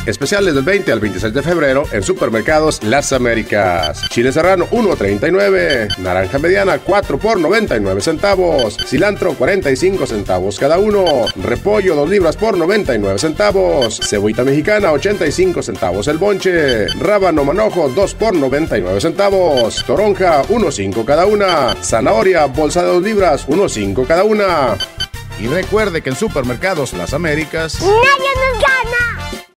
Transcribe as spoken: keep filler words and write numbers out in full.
Especiales del veinte al veintiséis de febrero en Supermercados Las Américas. Chile serrano uno treinta y nueve. Naranja mediana cuatro por noventa y nueve centavos. Cilantro cuarenta y cinco centavos cada uno. Repollo dos libras por noventa y nueve centavos. Cebollita mexicana ochenta y cinco centavos el bonche. Rábano manojo dos por noventa y nueve centavos. Toronja uno cinco cada una. Zanahoria bolsa de dos libras uno cinco cada una. Y recuerde que en Supermercados Las Américas ¡nadie nos gana!